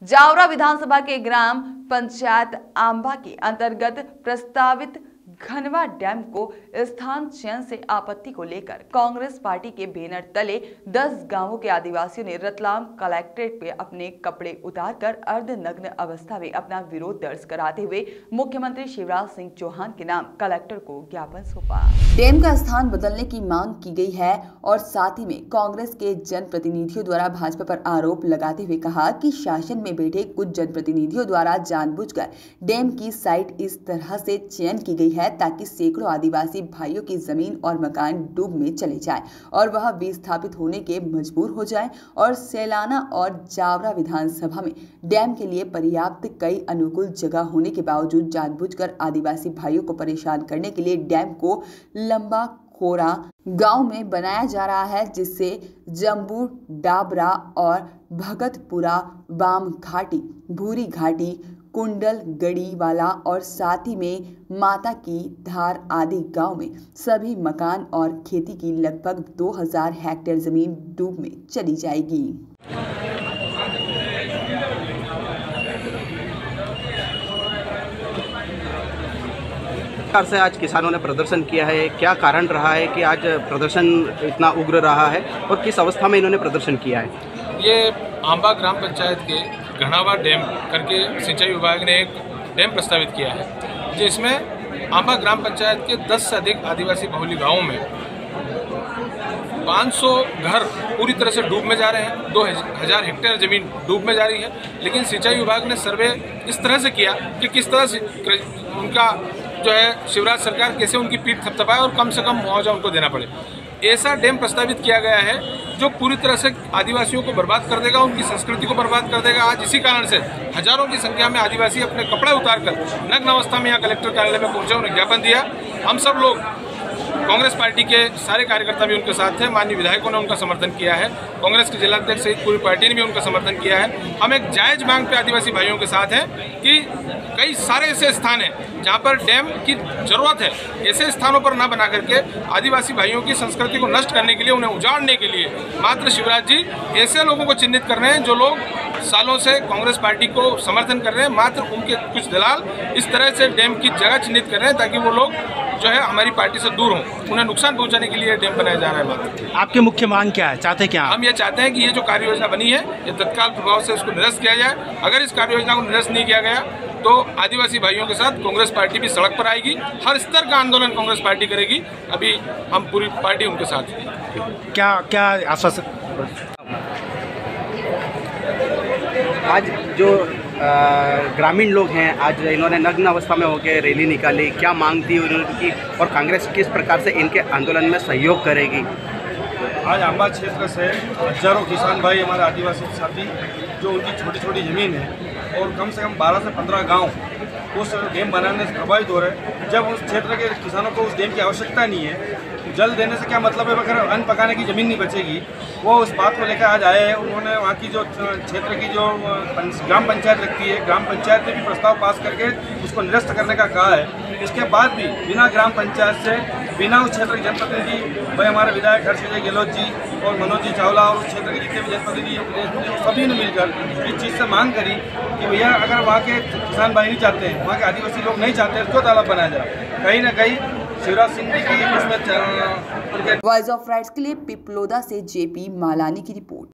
जावरा विधानसभा के ग्राम पंचायत आंबा के अंतर्गत प्रस्तावित घनवा डैम को स्थान चयन से आपत्ति को लेकर कांग्रेस पार्टी के बैनर तले 10 गांवों के आदिवासियों ने रतलाम कलेक्ट्रेट पे अपने कपड़े उतारकर अर्धनग्न अवस्था में अपना विरोध दर्ज कराते हुए मुख्यमंत्री शिवराज सिंह चौहान के नाम कलेक्टर को ज्ञापन सौंपा। डैम का स्थान बदलने की मांग की गई है और साथ ही में कांग्रेस के जनप्रतिनिधियों द्वारा भाजपा पर आरोप लगाते हुए कहा कि शासन में बैठे कुछ जनप्रतिनिधियों द्वारा जानबूझकर डैम की साइट इस तरह से चयन की गई है ताकि सैकड़ों आदिवासी भाइयों की जमीन और मकान डूब में चले जाए और वह विस्थापित होने के मजबूर हो जाए और सैलाना और जावरा विधानसभा में डैम के लिए पर्याप्त कई अनुकूल जगह होने के बावजूद जानबूझकर आदिवासी भाइयों को परेशान करने के लिए डैम को लंबा खोरा गांव में बनाया जा रहा है, जिससे जम्बू डाबरा और भगतपुरा, बाम घाटी, भूरी घाटी, कुंडल गड़ी वाला और साथ ही में माता की धार आदि गांव में सभी मकान और खेती की लगभग 2000 हेक्टेयर जमीन डूब में चली जाएगी। से आज किसानों ने प्रदर्शन किया है, क्या कारण रहा है कि आज प्रदर्शन इतना उग्र रहा है और किस अवस्था में इन्होंने प्रदर्शन किया है? ये आंबा ग्राम पंचायत के घनावा डैम करके सिंचाई विभाग ने एक डैम प्रस्तावित किया है, जिसमें आंबा ग्राम पंचायत के 10 से अधिक आदिवासी बहुल्य गांवों में 500 घर पूरी तरह से डूब में जा रहे हैं। 2000 हेक्टेयर जमीन डूब में जा रही है, लेकिन सिंचाई विभाग ने सर्वे इस तरह से किया कि किस तरह से उनका जो है शिवराज सरकार कैसे उनकी पीठ थपथपाए और कम से कम मुआवजा उनको देना पड़े। ऐसा डैम प्रस्तावित किया गया है जो पूरी तरह से आदिवासियों को बर्बाद कर देगा, उनकी संस्कृति को बर्बाद कर देगा। आज इसी कारण से हजारों की संख्या में आदिवासी अपने कपड़े उतारकर नग्न अवस्था में यहाँ कलेक्टर कार्यालय में पहुंचे, उन्हें ज्ञापन दिया। हम सब लोग कांग्रेस पार्टी के सारे कार्यकर्ता भी उनके साथ थे, माननीय विधायकों ने उनका समर्थन किया है, कांग्रेस के जिलाध्यक्ष सहित पूरी पार्टी ने भी उनका समर्थन किया है। हम एक जायज मांग पे आदिवासी भाइयों के साथ हैं कि कई सारे ऐसे स्थान हैं जहां पर डैम की जरूरत है, ऐसे स्थानों पर ना बना करके आदिवासी भाइयों की संस्कृति को नष्ट करने के लिए, उन्हें उजाड़ने के लिए मात्र शिवराज जी ऐसे लोगों को चिन्हित कर रहे हैं जो लोग सालों से कांग्रेस पार्टी को समर्थन कर रहे हैं। मात्र उनके कुछ दलाल इस तरह से डैम की जगह चिन्हित कर रहे हैं ताकि वो लोग जो है हमारी पार्टी से दूर हों, उन्हें नुकसान पहुंचाने के लिए डैम बनाया जा रहा है। मात्र आपकी मुख्य मांग क्या है, चाहते क्या? हम ये चाहते हैं कि ये जो कार्य योजना बनी है ये तत्काल प्रभाव से उसको निरस्त किया जाए। अगर इस कार्य योजना को निरस्त नहीं किया गया तो आदिवासी भाइयों के साथ कांग्रेस पार्टी भी सड़क पर आएगी, हर स्तर का आंदोलन कांग्रेस पार्टी करेगी। अभी हम पूरी पार्टी उनके साथ है। क्या आश्वासन? आज जो ग्रामीण लोग हैं, आज इन्होंने नग्न अवस्था में होकर रैली निकाली, क्या मांग थी उनकी और कांग्रेस किस प्रकार से इनके आंदोलन में सहयोग करेगी? आज आंबा क्षेत्र से हजारों किसान भाई, हमारे आदिवासी साथी, जो उनकी छोटी छोटी ज़मीन है और कम से कम 12 से 15 गांव उस डैम बनाने से प्रभावित हो रहे हैं। जब उस क्षेत्र के किसानों को उस डैम की आवश्यकता नहीं है, जल देने से क्या मतलब है, अगर अन्न पकाने की ज़मीन नहीं बचेगी। वो उस बात को लेकर आज आए हैं। उन्होंने वहाँ की जो क्षेत्र की जो ग्राम पंचायत लगती है, ग्राम पंचायत ने भी प्रस्ताव पास करके उसको निरस्त करने का कहा है। इसके बाद भी बिना ग्राम पंचायत से, बिना उस क्षेत्र के जनप्रतिनिधि भाई हमारे विधायक हर्षविजय गहलोत जी और मनोज जी चावला और उस क्षेत्र के जितने भी जनप्रतिनिधि सभी ने मिलकर इस चीज़ से मांग करी कि भैया अगर वहाँ के किसान भाई नहीं चाहते हैं, वहाँ के आदिवासी लोग नहीं चाहते हैं, क्यों तालाब बनाया जाए? कहीं ना कहीं शिवराज सिंह जी की उसमें वॉइस ऑफ राइट्स के लिए पिपलोदा से जेपी मालानी की रिपोर्ट।